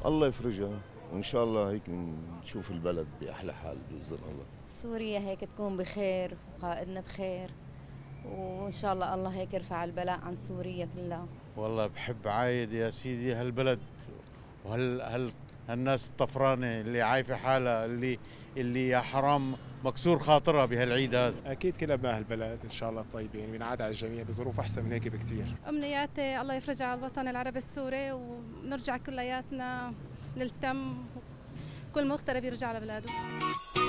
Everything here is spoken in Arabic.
الله يفرجها، وإن شاء الله هيك نشوف البلد بأحلى حال بإذن الله. سوريا هيك تكون بخير وقائدنا بخير، وإن شاء الله الله هيك يرفع البلاء عن سوريا كلها. والله بحب عايد يا سيدي هالبلد هالناس الطفرانة اللي عايفة حالها، اللي يا حرام مكسور خاطرها بهالعيد هذا. اكيد كل ابناء البلد ان شاء الله طيبين وينعاد على الجميع بظروف احسن من هيك بكثير. امنياتي الله يفرج على الوطن العربي السوري، ونرجع كلياتنا نلتم، كل مغترب يرجع لبلاده.